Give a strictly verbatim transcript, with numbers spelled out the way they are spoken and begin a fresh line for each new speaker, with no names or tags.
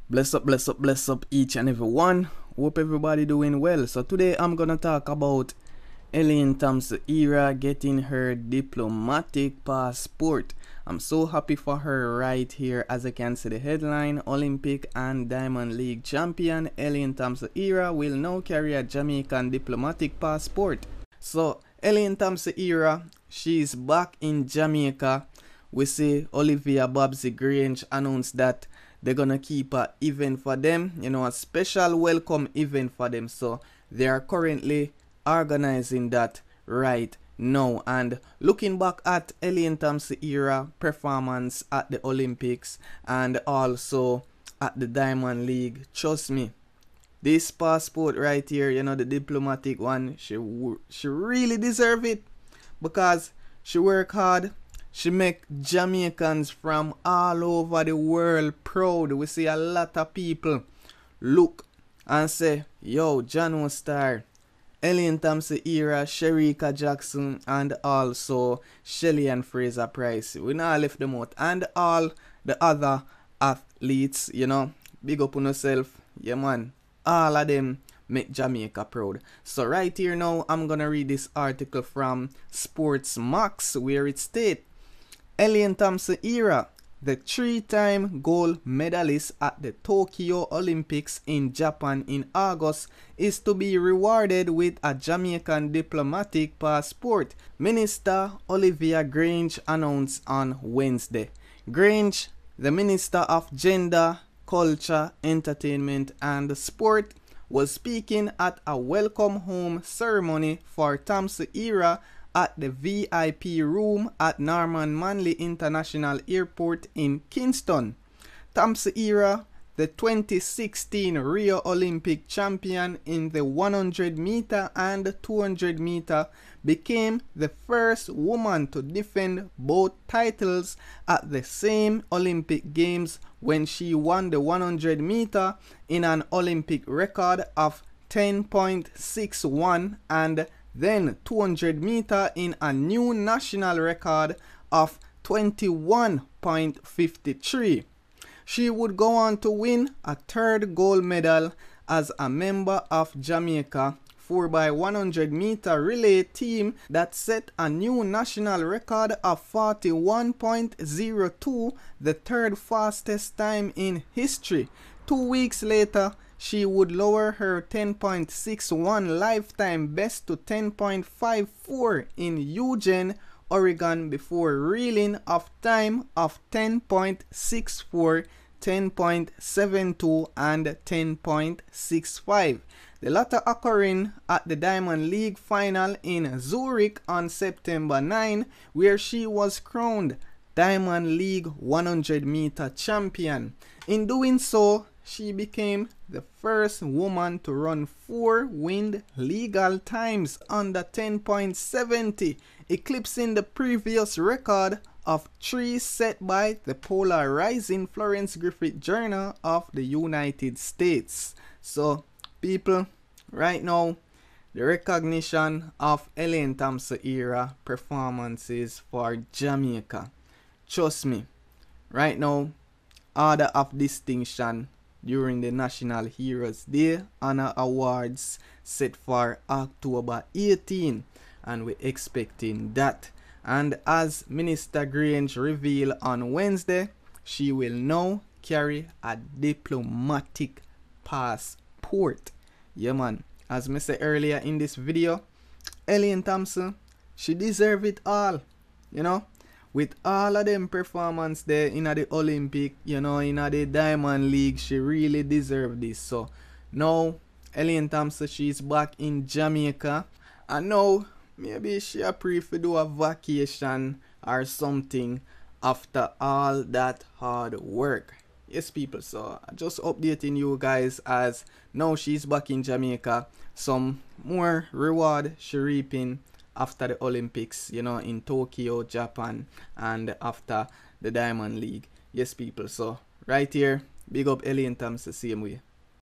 Bless up, bless up, bless up each and every one. Hope everybody doing well. So today I'm gonna talk about Elaine Thompson-Herah getting her diplomatic passport. I'm so happy for her right here. As I can see the headline, Olympic and Diamond League champion Elaine Thompson-Herah will now carry a Jamaican diplomatic passport. So Elaine Thompson-Herah, she's back in Jamaica. We see Olivia Grange announced that they're gonna keep a event for them, you know, a special welcome event for them. So they are currently organizing that right now. And looking back at Elaine Thompson-Herah performance at the Olympics and also at the Diamond League, trust me, this passport right here, you know, the diplomatic one, she she really deserve it because she work hard. She make Jamaicans from all over the world proud. We see a lot of people look and say, yo, John Star, Elaine Thompson-Herah, Sherika Jackson, and also Shelly and Fraser Price. We now left them out. And all the other athletes, you know, big up on yourself. Yeah, man. All of them make Jamaica proud. So right here now, I'm going to read this article from Sports Max where it states, Elaine Thompson-Herah, the three-time gold medalist at the Tokyo Olympics in Japan in August, is to be rewarded with a Jamaican diplomatic passport, Minister Olivia Grange announced on Wednesday. Grange, the Minister of Gender, Culture, Entertainment and Sport, was speaking at a welcome home ceremony for Thompson-Herah at the V I P room at Norman Manley International Airport in Kingston. Thompson-Herah, the twenty sixteen Rio Olympic champion in the one hundred meter and two hundred meter, became the first woman to defend both titles at the same Olympic Games when she won the one hundred meter in an Olympic record of ten point six one and then two hundred meter in a new national record of twenty-one point five three. She would go on to win a third gold medal as a member of Jamaica four by one hundred meter relay team that set a new national record of forty-one point zero two, the third fastest time in history. Two weeks later, she would lower her ten point six one lifetime best to ten point five four in Eugene, Oregon before reeling off time of ten point six four, ten point seven two and ten point six five. The latter occurring at the Diamond League final in Zurich on September ninth, where she was crowned Diamond League one hundred meter champion. In doing so, she became the first woman to run four wind legal times under ten point seven zero, eclipsing the previous record of three set by the polarizing Florence Griffith Journal of the United States. So, people, right now, the recognition of Elaine Thompson-Herah performances for Jamaica. Trust me, right now, order of distinction during the National Heroes Day Honor Awards set for October eighteenth, and we're expecting that. And as Minister Grange revealed on Wednesday, she will now carry a diplomatic passport. Yeah, man. As I said earlier in this video, Elaine Thompson, she deserve it all, you know. With all of them performance there in the Olympic, you know, in the Diamond League, she really deserve this. So now Elaine Thompson, she's back in Jamaica, and now maybe she a pre to do a vacation or something after all that hard work. Yes, people, so just updating you guys as now she's back in Jamaica. Some more reward she reaping after the Olympics, you know, in Tokyo, Japan, and after the Diamond League. Yes, people, so right here, big up Elaine Thompson, same way.